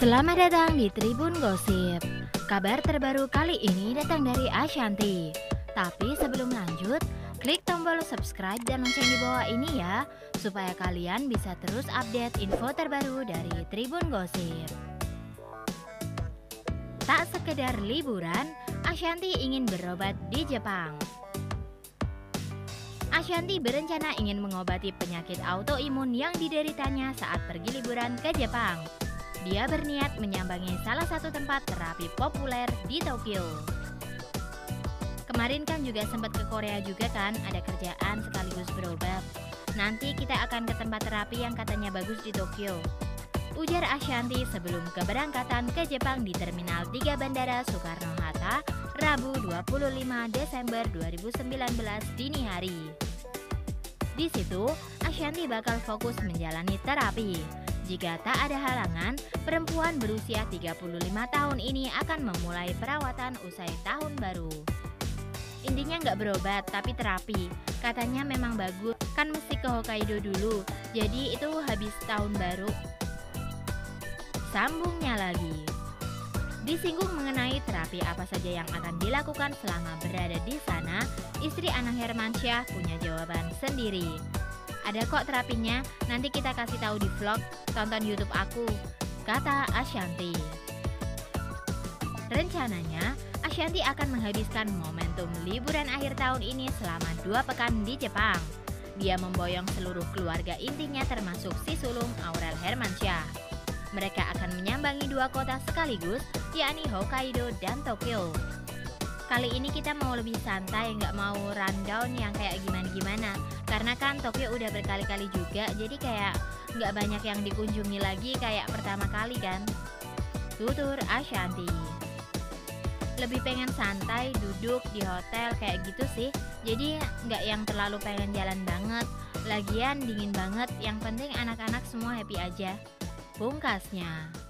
Selamat datang di Tribun Gosip. Kabar terbaru kali ini datang dari Ashanty. Tapi sebelum lanjut, klik tombol subscribe dan lonceng di bawah ini ya, supaya kalian bisa terus update info terbaru dari Tribun Gosip. Tak sekedar liburan, Ashanty ingin berobat di Jepang. Ashanty berencana ingin mengobati penyakit autoimun yang dideritanya saat pergi liburan ke Jepang. Dia berniat menyambangi salah satu tempat terapi populer di Tokyo. Kemarin kan juga sempat ke Korea juga kan, ada kerjaan sekaligus berobat. Nanti kita akan ke tempat terapi yang katanya bagus di Tokyo, ujar Ashanty sebelum keberangkatan ke Jepang di Terminal 3 Bandara Soekarno-Hatta, Rabu 25 Desember 2019 dini hari. Di situ, Ashanty bakal fokus menjalani terapi. Jika tak ada halangan, perempuan berusia 35 tahun ini akan memulai perawatan usai tahun baru. Intinya nggak berobat, tapi terapi. Katanya memang bagus, kan mesti ke Hokkaido dulu, jadi itu habis tahun baru. Sambungnya lagi. Disinggung mengenai terapi apa saja yang akan dilakukan selama berada di sana, istri Anang Hermansyah punya jawaban sendiri. Ada kok terapinya, nanti kita kasih tahu di vlog, tonton YouTube aku, kata Ashanty. Rencananya, Ashanty akan menghabiskan momentum liburan akhir tahun ini selama 2 pekan di Jepang. Dia memboyong seluruh keluarga intinya termasuk si sulung Aurel Hermansyah. Mereka akan menyambangi 2 kota sekaligus, yakni Hokkaido dan Tokyo. Kali ini kita mau lebih santai, nggak mau rundown yang kayak gimana-gimana. Karena kan Tokyo udah berkali-kali juga, jadi kayak nggak banyak yang dikunjungi lagi kayak pertama kali kan. Tutur Ashanty. Lebih pengen santai, duduk di hotel kayak gitu sih. Jadi nggak yang terlalu pengen jalan banget. Lagian dingin banget, yang penting anak-anak semua happy aja, pungkasnya.